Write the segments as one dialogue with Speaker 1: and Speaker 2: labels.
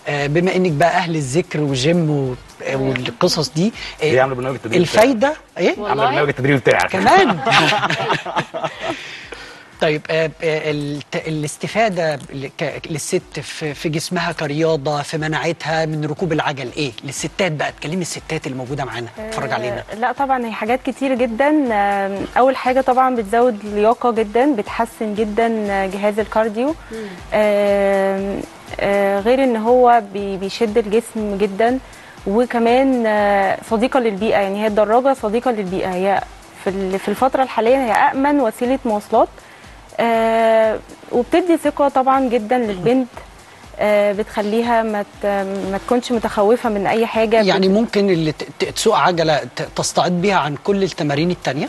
Speaker 1: بما انك بقى اهل الذكر والجيم والقصص دي،
Speaker 2: هي عامله برنامج التدريب
Speaker 1: الفايده ايه؟
Speaker 2: عامله برنامج التدريب بتاعك
Speaker 1: كمان. طيب الاستفاده للست في جسمها كرياضه، في مناعتها من ركوب العجل ايه؟ للستات بقى، تكلمي الستات اللي موجوده معانا اتفرج علينا.
Speaker 3: لا طبعا هي حاجات كتير جدا. اول حاجه طبعا بتزود اللياقه جدا، بتحسن جدا جهاز الكارديو. غير ان هو بيشد الجسم جدا، وكمان صديقه للبيئه. يعني هي الدراجه صديقه للبيئه، هي في الفتره الحاليه هي امن وسيله مواصلات. وبتدي ثقه طبعا جدا للبنت، بتخليها ما تكونش متخوفه من اي حاجه.
Speaker 1: يعني ممكن اللي تسوق عجله تستعيد بيها عن كل التمارين التانية؟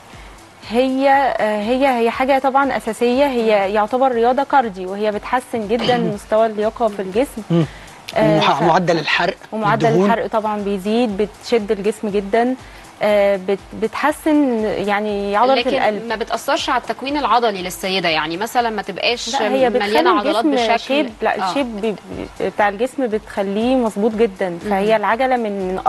Speaker 3: هي حاجه طبعا اساسيه، هي يعتبر رياضه كارديو، وهي بتحسن جدا مستوى اللياقه في الجسم.
Speaker 1: معدل الحرق،
Speaker 3: ومعدل الحرق طبعا بيزيد، بتشد الجسم جدا. بتحسن يعني عضله القلب.
Speaker 4: لكن ما بتاثرش على التكوين العضلي للسيده، يعني مثلا ما تبقاش مليانه عضلات بشكل
Speaker 3: لا الشيب بتاع الجسم بتخليه مظبوط جدا. فهي العجله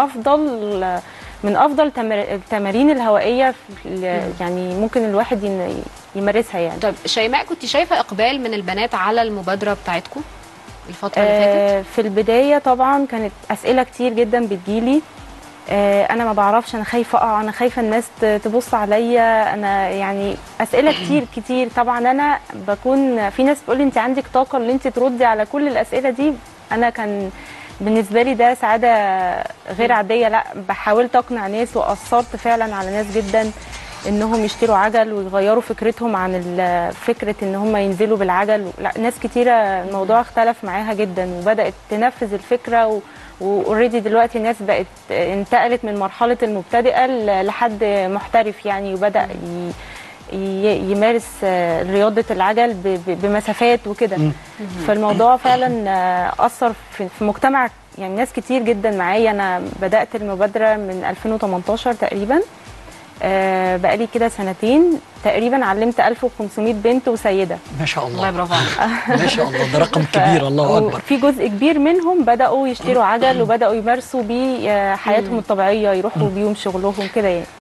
Speaker 3: من افضل التمارين الهوائيه يعني ممكن الواحد يمارسها يعني.
Speaker 4: طب شيماء، كنت شايفه اقبال من البنات على المبادره بتاعتكم الفتره اللي فاتت؟
Speaker 3: في البدايه طبعا كانت اسئله كتير جدا بتجيلي. انا ما بعرفش، انا خايفه اقع، انا خايفه الناس تبص عليا، انا يعني اسئله كتير. طبعا انا بكون في ناس بتقول لي انت عندك طاقه اللي انت تردي على كل الاسئله دي. انا كان بالنسبه لي ده سعاده غير عاديه. لا حاولت اقنع ناس، واثرت فعلا على ناس جدا انهم يشتروا عجل ويغيروا فكرتهم عن فكره ان هم ينزلوا بالعجل. لا ناس كتيره الموضوع اختلف معاها جدا، وبدات تنفذ الفكره. واوريدي دلوقتي الناس بقت انتقلت من مرحله المبتدئه لحد محترف يعني، وبدا يمارس رياضه العجل بمسافات وكده. فالموضوع فعلا اثر في مجتمع يعني ناس كتير جدا معايا. انا بدات المبادره من 2018 تقريبا، بقالي كده سنتين تقريبا. علمت 1500 بنت وسيده.
Speaker 1: ما شاء الله.
Speaker 4: الله برافو عليك.
Speaker 1: ما شاء الله، ده رقم كبير. الله اكبر.
Speaker 3: في جزء كبير منهم بداوا يشتروا عجل، وبداوا يمارسوا بيه حياتهم الطبيعيه، يروحوا بيهم شغلهم كده يعني.